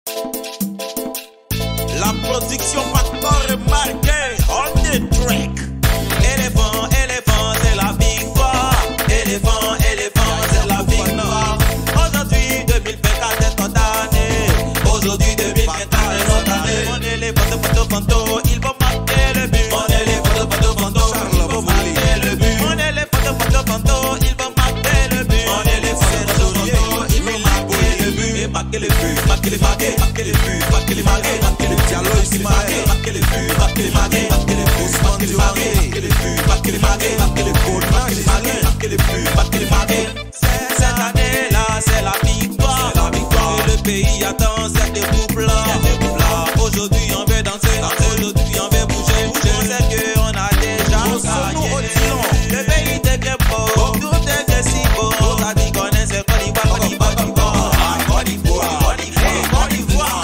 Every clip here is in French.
La production pas remarquée, on the track. Éléphant, éléphant, c'est la victoire. Éléphant, éléphant, c'est la victoire. Aujourd'hui, 2024 est notre année. Aujourd'hui, 2024 est notre année. On est les photos, ils vont marquer le but. On est les photos, ils vont marquer le but. On est les photos, ils vont marquer le but. On est les photos, ils vont marquer le but. Et marquer le but, marquer les marquer, marquer les buts, marquer les marquer, marquer les dialogues, marquer les buts, marquer les marquer, marquer les buts, marquer les marquer, marquer les buts, marquer les marquer, marquer les buts, marquer les marquer, marquer les buts, marquer les marquer. Cette année-là, c'est la victoire. Et le pays attend cette coupe-là. Aujourd'hui, on veut danser. Aujourd'hui, on veut bouger. On sait qu'on a déjà gagné. Le pays devient beau. Tout devient si beau. La vie connaît, c'est Côte d'Ivoire, Côte d'Ivoire, Côte d'Ivoire. Côte d'Ivoire, Côte d'Ivoire, Côte d'Ivoire.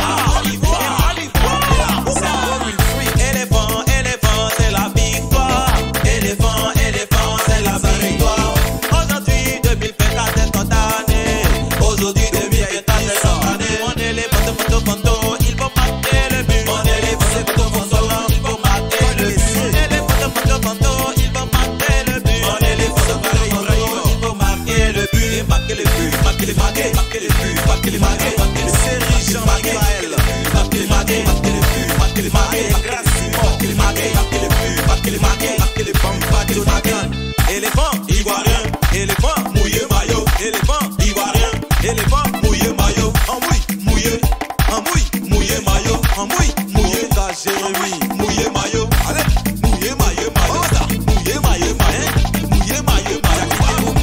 Éléphant, éléphant, c'est la victoire. Éléphant, éléphant, c'est la victoire. Aujourd'hui, 2024 est notre année. Aujourd'hui, 2024 est notre année. On est les photos, ils vont marquer le but. On est les photos, ils vont marquer le but. On est les photos, ils vont marquer le but. On est les photos, ils vont marquer le but. Et marquer le but, marquer les marquer, marquer les buts, marquer les marquer, marquer les séries, Jean-Michel. Marquer les marquer, marquer les buts, marquer les marquer, marquer les marquer, marquer les buts, marquer les marquer, marquer les bombes, marquer les marquer. Éléphant, ivoirien, éléphant, mouillé maillot. Éléphant, ivoirien, éléphant, mouillé maillot. En mouillé, mouillé maillot. En mouillé, ta Jérémy, mouillé maillot. Allez, mouillé maillot, maillot. Mouillé maillot, maillot. Mouillé maillot, maillot.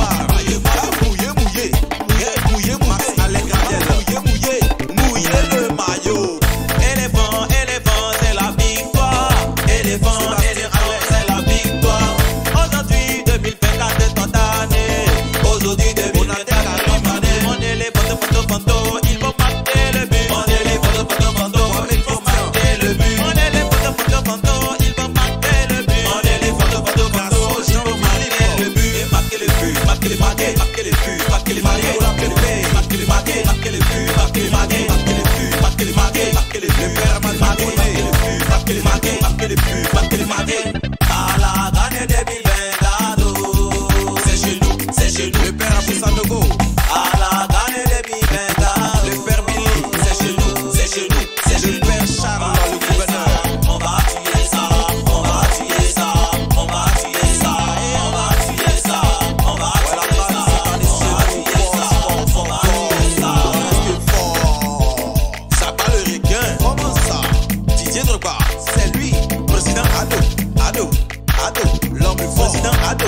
Mouillé, allez, mouillé le maillot. Éléphant, éléphant, c'est la victoire. Éléphant, éléphant, c'est la victoire. Aujourd'hui, 2024 est notre année. Aujourd'hui, 2024 est notre année. On est les photos, ils vont marquer le but. On est les photos, ils vont marquer le but. On est les photos, ils vont marquer le but. On est les photos, ils vont marquer le but. Et marquer le but, marquer les marquer, marquer les buts, marquer les marquer, marquer les buts, marquer les marquer, marquer les buts, marquer les marquer, marquer les buts, marquer les marquer, marquer les buts, marquer les marquer, marquer les buts, marquer les marquer. À la gagne 2024, c'est chez nous, le père Aboussa Nogo. À la gagne 2024, le père Billy, c'est chez nous, le père Charles, le gouverneur. On va tuer ça, on va tuer ça, on va tuer ça, on va tuer ça, on va tuer ça, on va tuer ça. Ça bat le requin. Comment ça? Didier Drogba, c'est lui, président Ado, l'homme fort. Président Ado.